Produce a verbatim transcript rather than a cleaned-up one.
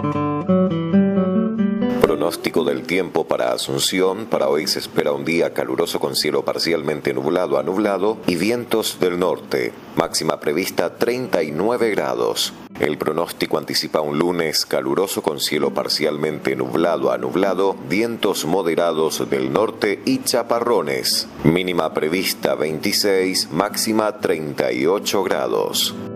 Pronóstico del tiempo para Asunción. Para hoy se espera un día caluroso con cielo parcialmente nublado a nublado y vientos del norte. Máxima prevista treinta y nueve grados. El pronóstico anticipa un lunes caluroso con cielo parcialmente nublado a nublado, vientos moderados del norte y chaparrones. Mínima prevista veintiséis, máxima treinta y ocho grados.